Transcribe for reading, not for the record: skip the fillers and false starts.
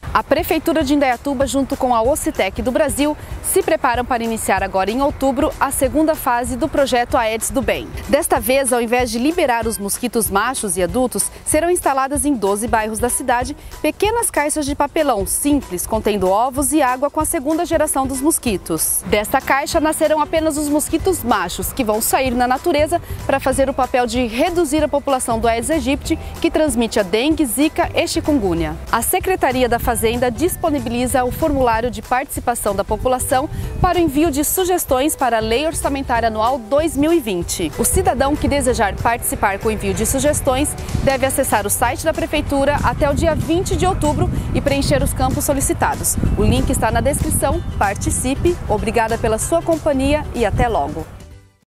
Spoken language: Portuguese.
A Prefeitura de Indaiatuba, junto com a Ocitec do Brasil, se preparam para iniciar agora em outubro a segunda fase do projeto Aedes do Bem. Desta vez, ao invés de liberar os mosquitos machos e adultos, serão instaladas em 12 bairros da cidade pequenas caixas de papelão simples, contendo ovos e água com a segunda geração dos mosquitos. Desta caixa nascerão apenas os mosquitos machos, que vão sair na natureza para fazer o papel de reduzir a população do Aedes aegypti, que transmite a dengue, zika e chikungunya. A Secretaria da Fazenda disponibiliza o formulário de participação da população para o envio de sugestões para a Lei Orçamentária Anual 2020. O cidadão que desejar participar com o envio de sugestões deve acessar o site da Prefeitura até o dia 20 de outubro e preencher os campos solicitados. O link está na descrição. Participe! Obrigada pela sua companhia e até logo!